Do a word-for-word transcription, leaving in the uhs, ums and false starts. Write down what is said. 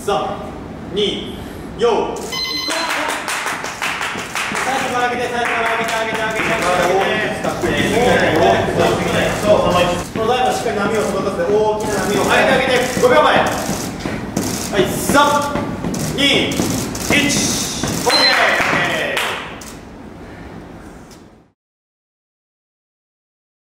さんによん最初から上げて最初から上げて上げて上げて上げてこの台はしっかり波を育たせて大きな波を上げて上げてごびょうまえはいさんにいち